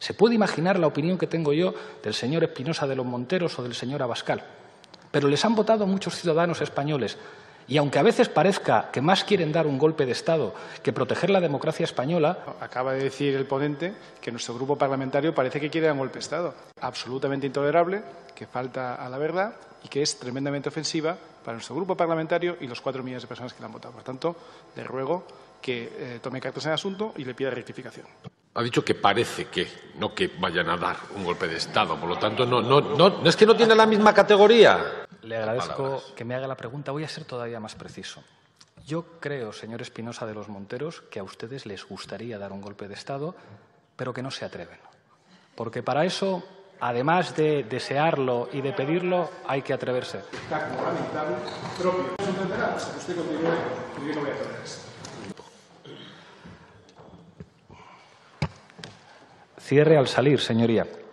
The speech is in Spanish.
Se puede imaginar la opinión que tengo yo del señor Espinosa de los Monteros o del señor Abascal, pero les han votado muchos ciudadanos españoles. Y aunque a veces parezca que más quieren dar un golpe de Estado que proteger la democracia española... Acaba de decir el ponente que nuestro grupo parlamentario parece que quiere dar un golpe de Estado. Absolutamente intolerable, que falta a la verdad y que es tremendamente ofensiva para nuestro grupo parlamentario y los 4 millones de personas que la han votado. Por tanto, le ruego que tome cartas en el asunto y le pida rectificación. Ha dicho que parece que, no que vayan a dar un golpe de Estado. Por lo tanto, no es que no tiene la misma categoría. Le agradezco que me haga la pregunta. Voy a ser todavía más preciso. Yo creo, señor Espinosa de los Monteros, que a ustedes les gustaría dar un golpe de Estado, pero que no se atreven. Porque para eso, además de desearlo y de pedirlo, hay que atreverse. Cierre al salir, señoría.